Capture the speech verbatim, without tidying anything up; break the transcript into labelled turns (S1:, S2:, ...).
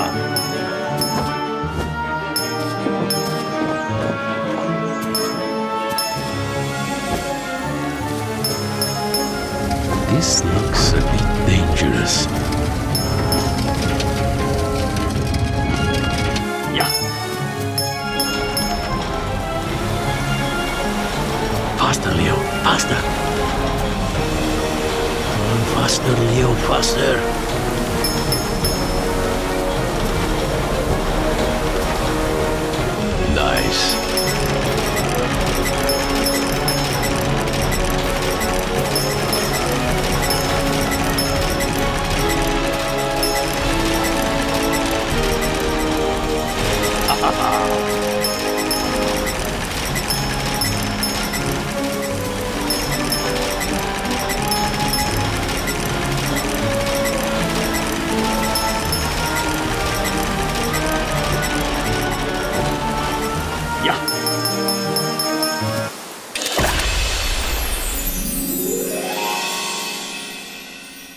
S1: This looks a bit dangerous. Yeah. Faster, Leo, faster. Run faster, Leo, faster. Nice. Ha ha ha!